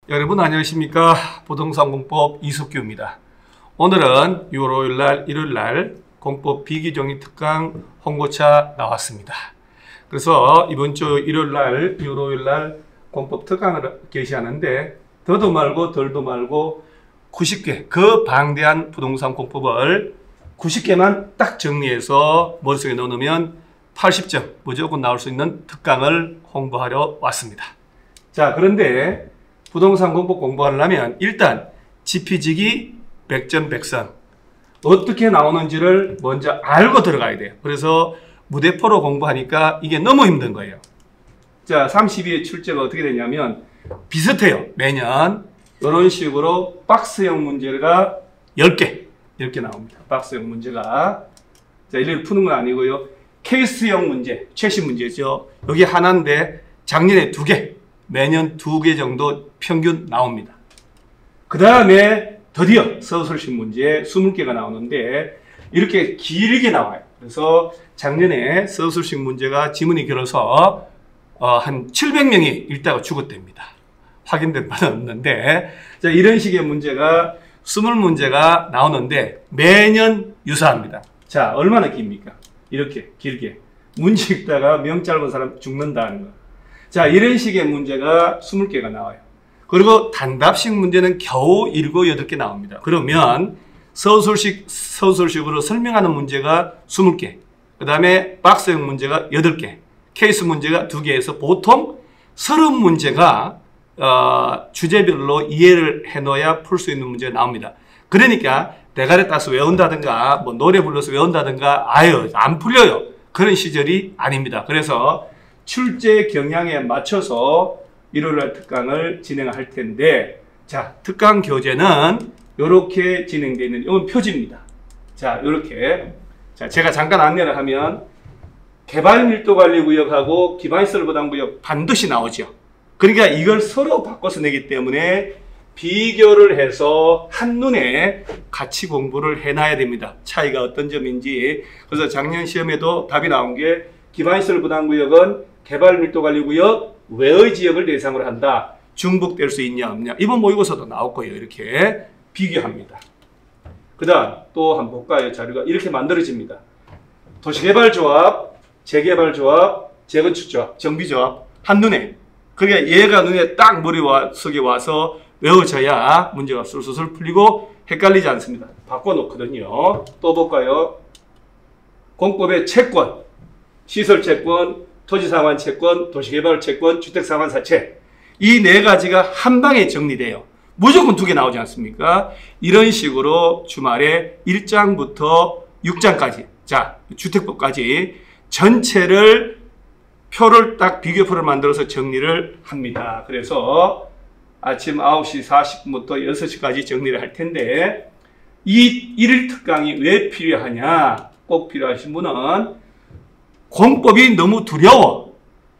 여러분 안녕하십니까? 부동산 공법 이석규입니다. 오늘은 6월 5일날 일요일날 공법 비기종이 특강 홍보차 나왔습니다. 그래서 이번 주 일요일날 6월 5일날 공법 특강을 게시하는데 더도 말고 덜도 말고 90개 그 방대한 부동산 공법을 90개만 딱 정리해서 머릿속에 넣어놓으면 80점 무조건 나올 수 있는 특강을 홍보하려 왔습니다. 자, 그런데 부동산 공법 공부하려면 일단 지피지기 100점 100선 어떻게 나오는지를 먼저 알고 들어가야 돼요. 그래서 무대포로 공부하니까 이게 너무 힘든 거예요. 자, 32회 출제가 어떻게 되냐면 비슷해요. 매년 이런 식으로 박스형 문제가 10개 나옵니다. 박스형 문제가. 자, 이렇게 푸는 건 아니고요. 케이스형 문제, 최신 문제죠. 여기 하나인데 작년에 2개, 매년 2개 정도 평균 나옵니다. 그 다음에 드디어 서술식 문제 20개가 나오는데 이렇게 길게 나와요. 그래서 작년에 서술식 문제가 지문이 길어서 한 700명이 읽다가 죽었답니다. 확인된 바는 없는데, 자, 이런 식의 문제가 20문제가 나오는데 매년 유사합니다. 자, 얼마나 깁니까? 이렇게 길게. 문제 읽다가 명 짧은 사람 죽는다는 거. 자, 이런 식의 문제가 20개가 나와요. 그리고 단답식 문제는 겨우 7, 8개 나옵니다. 그러면 서술식으로 설명하는 문제가 20개. 그 다음에 박스형 문제가 8개. 케이스 문제가 2개에서 보통 30문제가 주제별로 이해를 해놓아야 풀 수 있는 문제가 나옵니다. 그러니까 대가리 따서 외운다든가 뭐 노래 불러서 외운다든가 아유 안 풀려요. 그런 시절이 아닙니다. 그래서 출제 경향에 맞춰서 일요일날 특강을 진행할 텐데, 자, 특강 교재는 이렇게 진행되어 있는 이건 표지입니다. 자, 이렇게. 자, 제가 잠깐 안내를 하면 개발밀도관리구역하고 기반시설부담구역 반드시 나오죠. 그러니까 이걸 서로 바꿔서 내기 때문에 비교를 해서 한눈에 같이 공부를 해놔야 됩니다. 차이가 어떤 점인지. 그래서 작년 시험에도 답이 나온 게 기반시설부담구역은 개발밀도관리구역 외의 지역을 대상으로 한다. 중복될 수 있냐 없냐. 이번 모의고사도 나올 거예요. 이렇게 비교합니다. 그 다음 또 한번 볼까요? 자료가 이렇게 만들어집니다. 도시개발조합, 재개발조합, 재건축조합, 정비조합 한눈에. 그러니까 얘가 눈에 딱 머릿속에 와서 외워져야 문제가 술술 풀리고 헷갈리지 않습니다. 바꿔놓거든요. 또 볼까요? 공법의 채권, 시설채권, 토지상환채권, 도시개발채권, 주택상환사채 이 4가지가 한 방에 정리돼요. 무조건 2개 나오지 않습니까? 이런 식으로 주말에 1장부터 6장까지 자, 주택법까지 전체를 표를 딱 비교표를 만들어서 정리를 합니다. 그래서 아침 9시 40분부터 6시까지 정리를 할 텐데 이 1일 특강이 왜 필요하냐? 꼭 필요하신 분은 공법이 너무 두려워.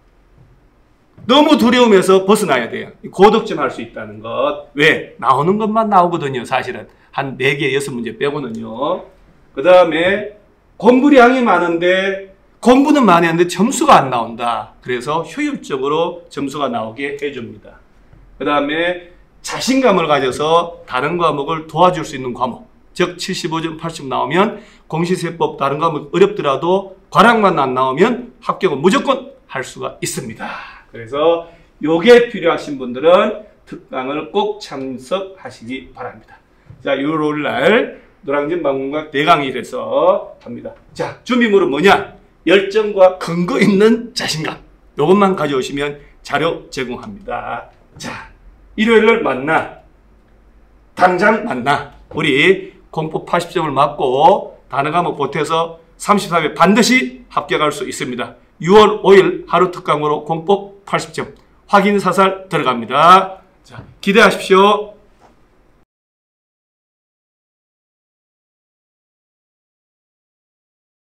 너무 두려움에서 벗어나야 돼요. 고득점 할 수 있다는 것. 왜? 나오는 것만 나오거든요. 사실은. 한 4개, 6문제 빼고는요. 그 다음에 공부량이 많은데 공부는 많이 하는데 점수가 안 나온다. 그래서 효율적으로 점수가 나오게 해줍니다. 그 다음에 자신감을 가져서 다른 과목을 도와줄 수 있는 과목. 즉 75점, 80점 나오면 공시세법 다른 과목 어렵더라도 과락만 안 나오면 합격은 무조건 할 수가 있습니다. 그래서 요게 필요하신 분들은 특강을 꼭 참석하시기 바랍니다. 자, 6월 5일날 노량진 방문각 대강의에서 합니다. 자, 준비물은 뭐냐? 열정과 근거 있는 자신감. 요것만 가져오시면 자료 제공합니다. 자, 일요일날 만나. 당장 만나. 우리 공법 80점을 맞고 단어 과목 보태서 33회 반드시 합격할 수 있습니다. 6월 5일 하루 특강으로 공법 80점 확인 사살 들어갑니다. 자, 기대하십시오.